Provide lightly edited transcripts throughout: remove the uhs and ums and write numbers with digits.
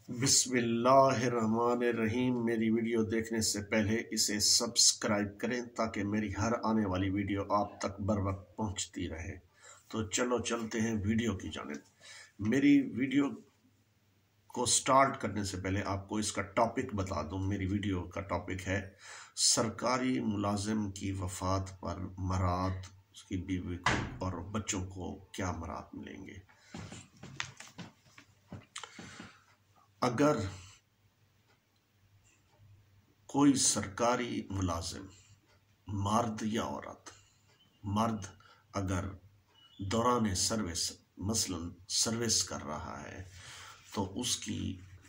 बिस्मिल्लाहिर्रहमानिर्रहीम। मेरी वीडियो देखने से पहले इसे सब्सक्राइब करें ताकि मेरी हर आने वाली वीडियो आप तक बर वक्त पहुँचती रहे। तो चलो चलते हैं वीडियो की जानिब। मेरी वीडियो को स्टार्ट करने से पहले आपको इसका टॉपिक बता दूं। मेरी वीडियो का टॉपिक है सरकारी मुलाजिम की वफात पर मरात, उसकी बीवी को और बच्चों को क्या मरात मिलेंगे। अगर कोई सरकारी मुलाजिम मर्द या औरत, मर्द अगर दौरान सर्विस मसलन सर्विस कर रहा है तो उसकी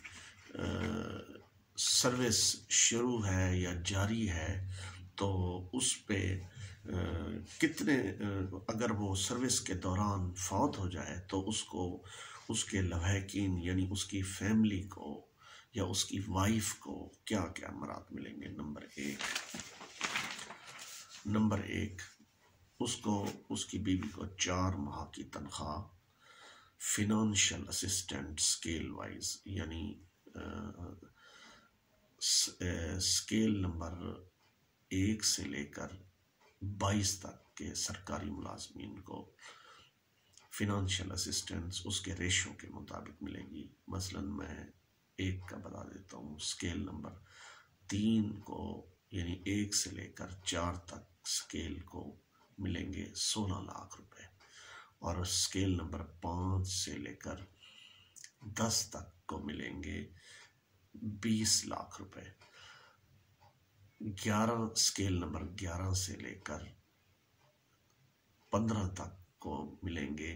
सर्विस शुरू है या जारी है तो उस पे कितने अगर वो सर्विस के दौरान फौत हो जाए तो उसको उसके लवाहिकीन यानी उसकी फैमिली को या उसकी वाइफ को क्या क्या मरात मिलेंगे। नंबर एक, उसको उसकी बीवी को 4 माह की तनख्वाह फिनेंशियल असिस्टेंट स्केल वाइज यानी स्केल नंबर 1 से लेकर 22 तक के सरकारी मुलाजमीन को फिनेंशियल असिस्टेंस उसके रेशो के मुताबिक मिलेगी। मसलन मैं एक का बता देता हूँ। स्केल नंबर 3 को यानी 1 से लेकर 4 तक स्केल को मिलेंगे 16 लाख रुपए और स्केल नंबर 5 से लेकर 10 तक को मिलेंगे 20 लाख रुपए। 11 स्केल नंबर 11 से लेकर 15 तक को मिलेंगे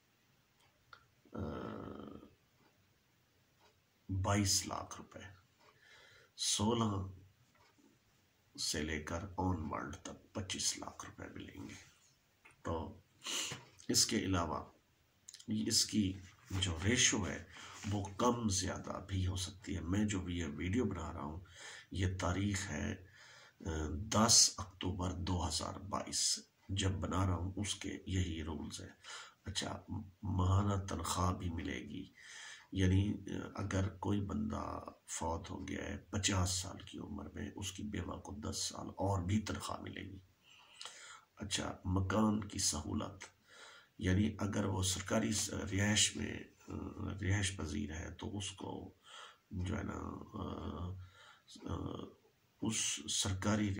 22 लाख रुपए। 16 से लेकर ऑनवर्ड तक 25 लाख रुपए मिलेंगे। तो इसके अलावा इसकी जो रेशो है वो कम ज़्यादा भी हो सकती है। मैं जो भी ये वीडियो बना रहा हूँ ये तारीख है 10 अक्टूबर 2022 जब बना रहा हूँ उसके यही रूल्स है। अच्छा, माहाना तनख्वाह भी मिलेगी यानी अगर कोई बंदा फौत हो गया है 50 साल की उम्र में, उसकी बेवा को 10 साल और भी तनख्वाह मिलेगी। अच्छा, मकान की सहूलत यानी अगर वो सरकारी रिहाइश में रिहाइश पजीर है तो उसको जो है ना उस सरकारी